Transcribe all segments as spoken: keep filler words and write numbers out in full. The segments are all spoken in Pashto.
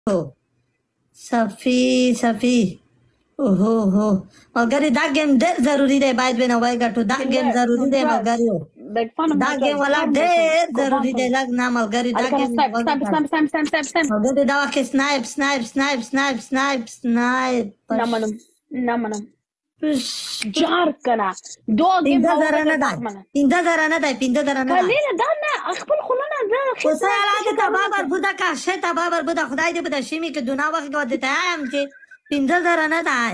صفي صفي اوهو هو ملګری دا ګیم ډېر ضروری دی باید ونه وای ګټو دا ګیم ضروری دی ملګریو دا ګیم ولا ډېر ضروری دی لګ نه ملګری دا ګیم ملګری دا وکه سنایپ سنایپ سنایپ سنایپ سنایپ سنایپ نه منم نه منم جار کنا دو ګیم پینځه زره نه دی پینځه زره نه دی پینځه زره نه کله دا نه خپل خلونه دا خو سره راځي ته بابر بودا کا شته بابر بودا خدای دې بده شي می کې دنا وخت کو دته ام چې پینځه زره نه دی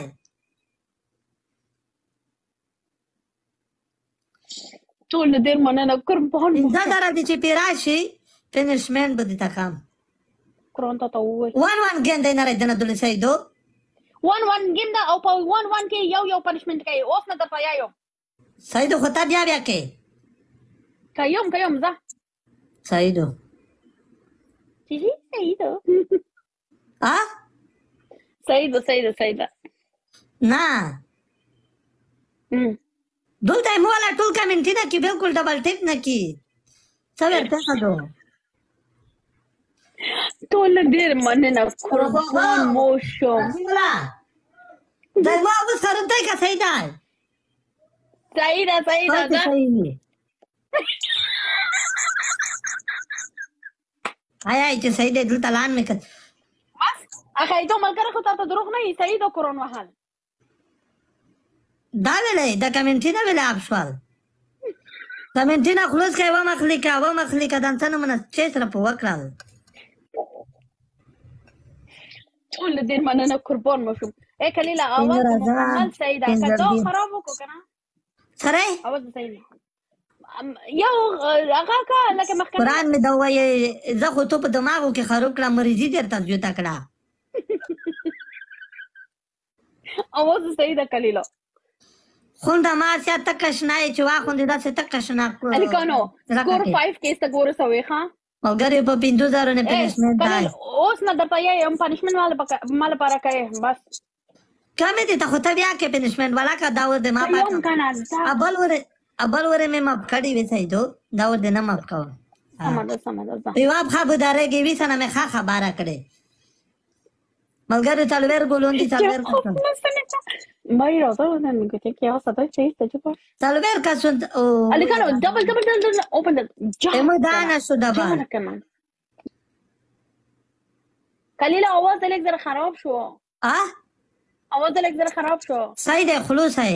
ټول ډېر مننه کوم په هون پینځه زره دې چې پیراشي فینیشمنت بده تا کام کرون ته وای وان وان ګین دې نه راځنه دل سیدو وان وان ګیم دا او په وان وان کې یو یو پنشمنت کوي اوس نه درته یایم سیدو خو ته بیا بیا کې کيوم کيوم ځه سیدو sí سیدو ها سیدو سیدو سیدو نه دلته مولا ټول کمنټ نه کې بالکل ډبل ټیک نه کې څه ورته کړو ټول ډېر مننه قربان مو شوم دا ما اوس سره ته کا سیدا سیدا سیدا آیا چې سیدا دلته لان مې کړ بس اخی ته ملګری خو ته دروغ نه یې سیدا قرون وحال دا ویلې دا کمنټ نه ویلې افشوال کمنټ نه خلاص کوي و مخلیکا و مخلیکا دانته نه من چې سره په وکړل ټول ډېر مننه قربان مو شوم اے کلیلا اواز مکمل سیدا کته خراب وکړه کنه سره اواز سیدا یو هغه کا لکه مخکې قرآن مې دا وایي زه خو ته په دماغو کې خراب کړه مریضي درته جوته کړه اواز سیدا کلیلا خونده ما سیا تکشنا چې واخوندې داسې تکشنا الکانو ګور پنځه کې ست ګور سوې ښا ملګری په پینځه زره نه پنشمنت دی اوس نه درته یې پنشمنت مال مال پاره کوي بس کمې دي ته خو ته بیا کې پنشمنت والا کا داور دې ما پاتې ابل وره ابل وره مې ماپ کړی وې سیدو داور دې نه ماپ کاو سمه سمه ده یو خبردارې کې وې سره مې ښه خبره کړې ملګری تلویر ګولون دي تلویر مای راځه نن موږ ته کې اوسه ته چې ته په تلویر کا سند او الکانو ډبل ډبل ډبل اوپن جا مو دانا شو ډبل کلیلا اواز دلک زره خراب شو اه اواز دلک زره خراب شو صحیح ده خلوص ہے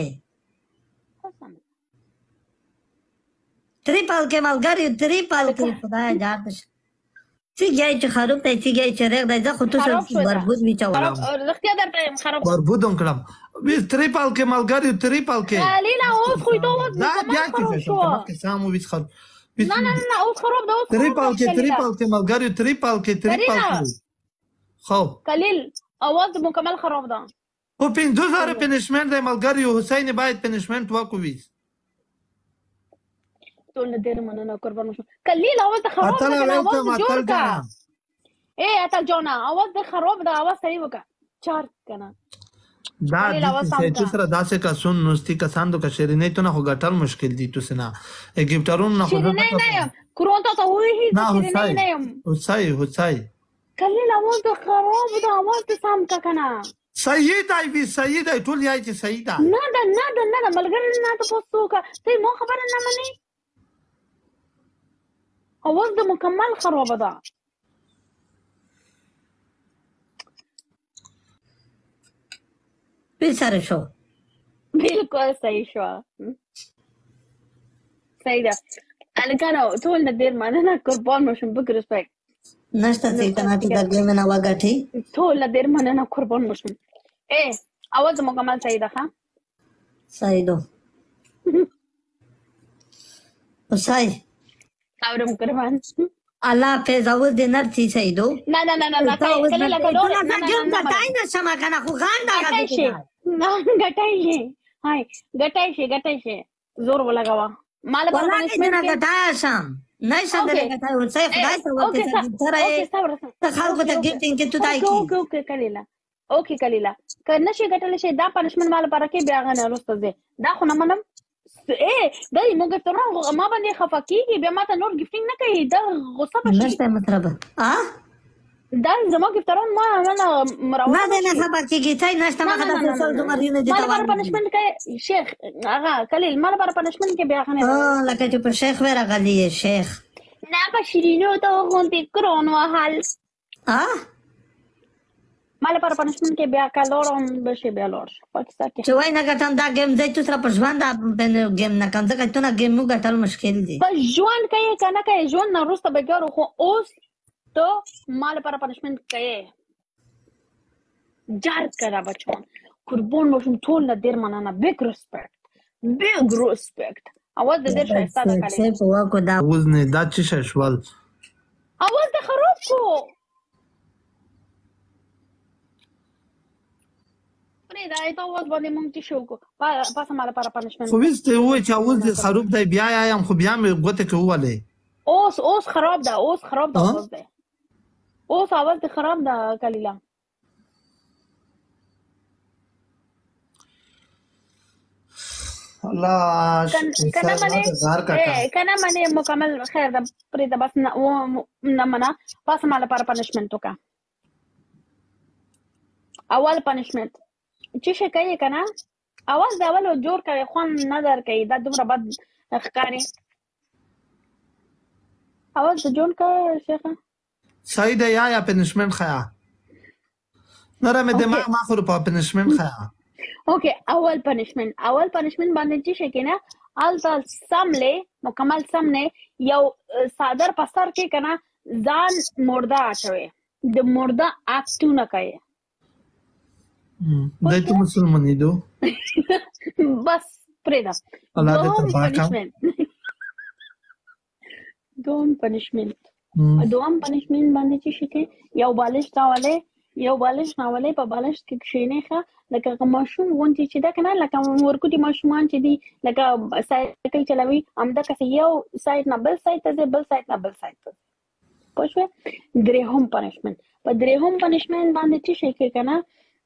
تریپل کې ملګری تریپل کې خدای جات سیګای چې خراب دی سیګای چې رغ دی زه خو ته بربود میچاولم رختیا درته خراب بربود هم کړم وی تریپل کې ملګری تریپل کې کلیلا اوس خو ته اوس دا بیا کې څه کې سامو ویڅ خراب نه نه نه اوس خراب ده اوس تریپل کې تریپل کې ملګری تریپل کې تریپل کې خو کلیل اواز مکمل خراب ده او پنځه زره پنشمنت دی ملګری حسین باید پنشمنت وکوي ټول ډېر مننه قربان شو کلیل اواز خراب ده اواز جوړ کا اے اته جونا اواز خراب ده اواز صحیح وکا چار کنه دا چې سره داسې کا سن نوستي کسان د شیرینې ته نه غټل مشکل دي تو سنا ایګپټرون نه خو نه نه کرون ته وې هی شیرینې نه حسای حسای کلیل اواز خراب ده اواز سم کا کنه سید ای وی سید ای ټول یای چې سیدا نه ده نه ده نه ده ملګری نه ته پوسو کا ته مو خبر نه مني اواز ده مکمل خراب ده بیساره شو بالکل صحیح شو صحیح ده الکانو ټول ډېر مننه قربان مو شم بګ ریسپیکټ نشته چې کنه ته دغه مې نه واګټي ټول ډېر مننه قربان مو شم اے اواز مکمل صحیح ده ها صحیح ده وسای اورم قربان الله په زاوز دې نرتي صحیح ده نه نه نه نه ته کله لګا دوه نه نه نه تای نه سما کنه خو غان دا غټای نه غټای شي هاي غټای شي غټای شي زور ولګاوه مال په پنځمنت نه غټای شم نه څنګه غټای ورسې خدای ته ورته ترې ته خلکو ته ګټین کې تو دای کی اوکې اوکې کلیلا اوکې کلیلا کنه شي غټل شي دا پنځمنت مال پر کې بیا غنه ورسته دا خو نه منم اے دای موږ ته نو ما باندې خفقېږي بیا ما ته نور ګفټینګ نه کوي دا غصه بشي نشته مطلب ها دا زما ګفتران ما نه مروه ما دې نه خبر کېږي ته نشته ما خدای ته څو دومره یونه دي ما لپاره پنشمنټ کوي شیخ هغه کلیل ما لپاره پنشمنټ کې بیا خنه اه لکه چې په شیخ ورغلی شیخ نه په شیرینو ته غونډې کرون وهل اه ما لپاره پنشمنټ کې بیا کالورم بشي بیا لور پاکستان کې چې وای نه ګټم دا گیم دی تو سره په ژوند باندې گیم نه کوم ځکه ته نه گیم مو ګټل مشکل دي په ژوند کوي کنه کوي ژوند نه وروسته به ګورو خو اوس ته ما لپاره پنشمنټ کوي جارد کړه بچون قربون مشم ټول نه ډیر مننه بیگ ریسپیکټ بیگ ریسپیکټ اواز دې شایسته ده کړی څه په واکو دا اوس نه دا چې ششوال اواز دې خراب کو دا ایت اواز باندې مونږ چې شو کو پاسه مال لپاره پنشمنټ خو وسته وای چې اواز دې خراب دی بیا یم خو بیا مې غوته کوله اوس اوس خراب ده اوس خراب ده اواز ده اوس اواز دې خراب ده کلیلا الله کنه منه کنه منه مکمل خیر ده پرې ده بس نه نه منه پاسه مال لپاره پنشمنټ وکا اول پنشمنٹ چې شي کوي کنه اواز دا اول جوړ کوي خوان نظر کوي دا دومره بد ښکاری اواز جوړ کوي شيخه سعید یا یا پنشمنٹ خیا نره مې دماغ ما خور په پنشمنٹ خیا اوکے اول پنشمنٹ اول پنشمنٹ باندې چې شي کنه التل سامله مکمل سامنے یو صادر پستر کې کنه ځان مردا اچوي د مردا اکټو نه کوي دای ته مسلمانی دو بس پریدا الله دې تبارک دوم پنشمنت دوم پنشمنت باندې چې شته یو بالش راولې یو بالش راولې په بالش کې کښینې ښه لکه ماشوم وونتي چې دا کنه لکه ورکوټي ماشومان چې دي لکه سایکل چلوي همدا کس یو سایت نه بل سایت ته بل سایت نه بل سایت ته پښه درهم پنشمنت په درهم پنشمنت باندې چې شي کې کنه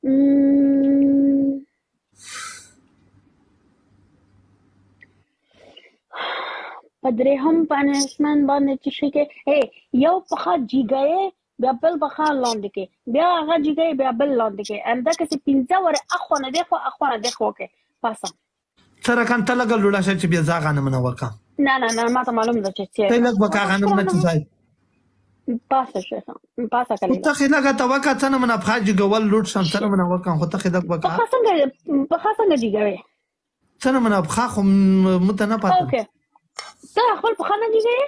پدری هم پنشمنت باندې چې شي کې اے یو پخا جیګای بیا بل پخا لاندې کې بیا هغه جیګای بیا بل لاندې کې انده کې پنځه ور اخونه دی خو اخونه دی خو کې پاسه سره کان ته لګل ولا چې بیا ځاغه نه منو وکا نه نه نه ما ته معلوم ده چې ته لګ وکا غنم نه ځای پاسه شيخه پاسه کله ته خله غته وکا څنګه من افخاج ګول لوټ شم څنګه من وکا خو ته خله وکا په څنګه په څنګه دیګوي څنګه من افخا خو مت نه پاتې اوکې ته خپل په خانه دیګوي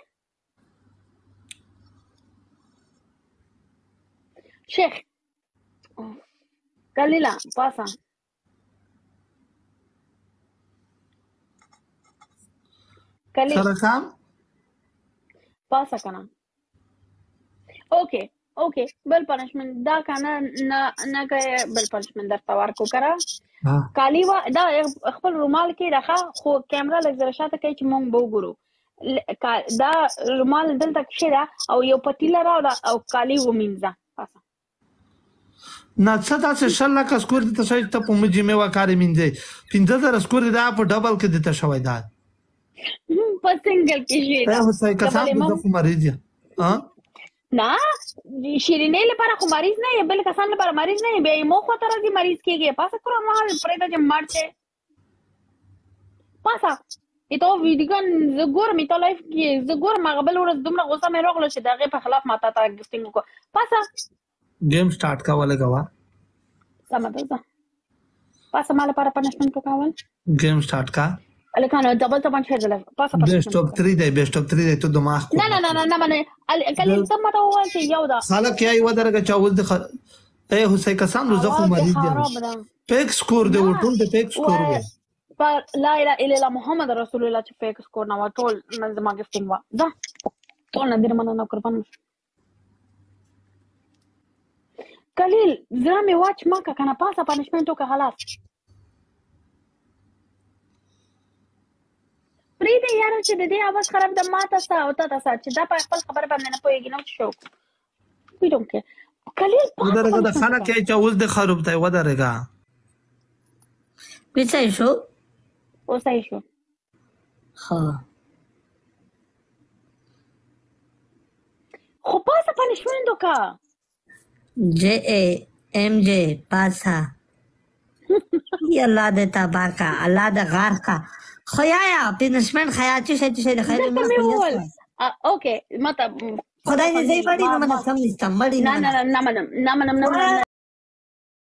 شيخ کلیلا پاسه کلی سره کام پاسه کنه اوکے اوکے بل پنشمنٹ دا کنه نه نه کوي بل پنشمنٹ درته ورکو کرا کالی وا دا خپل رومال کې راخه خو کیمرا لږ شاته کوي چې مونږ به وګورو دا رومال دلته کې را او یو پتیلا را او کالی ومینځه پاسه نه څه تاسو شل کا سکور د تاسو ته په مجي مې وکارې مینځي پنځه زره سکور دا په ډبل کې د تاسو وای دا په سنگل کې شي دا هوسای کسان د خو مریض ها نه شیرینې لپاره خو مریض نه بل کسان لپاره مریض نه به مو خو تر دې مریض کېږي پاسه کړو ما پرېدا چې مرته پاسه ایتو ویډیګن زګور می ته لایف کې زګور ما قبل ورځ دومره غوسه مې راغله چې دغه په خلاف ماته تا ګفتینګ کو پاسه گیم سٹارٹ کا والا گوا سمجھتا پاسه مال لپاره پنشمنٹ وکاول گیم سٹارٹ کا الکانو ډبل ته باندې شګل پاسه بیسټ اپ تhree دی بیسټ اپ three دی ته دماغ نه نه نه نه باندې کله څه ماته وایي چې یو دا خلک یې و درګه چاوز د اے حسین کسان روزه خو مریض دی پیک سکور دی ټول دی پیک سکور دی پر لا اله الا الله محمد رسول الله چې پیک سکور نه ټول منځما گیفټینګ وا دا ټول نه درمنه نو قربان کلیل زرامي واچ ما کا کنه پاسه پنشمنټ وکړه خلاص پرې دې یار چې دې اواز خراب د ماته سا او ته تاسو چې دا په خپل خبر باندې نه پويږي نو شو ویډوم کې کلیل ودرګه د خانه کې چې اوس د خراب ته ودرګه پېڅای شو اوسای شو ها خو پاسه پنشمنټ وکړه جے اے ایم جے پاسا ای الله دې تبارکا الله دې غار کا خیایا پینشمن خیا چې شي چې خیر دلته مې وویل اوکې مطلب خدای دې زی بڑی نو منم سم نستم بڑی نه نه نه منم نه منم نه منم